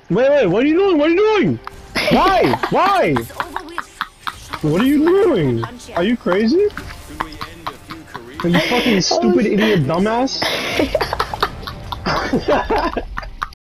Wait, what are you doing? What are you doing? Why? Why? What are you doing? Are you crazy? Are you fucking stupid idiot dumbass?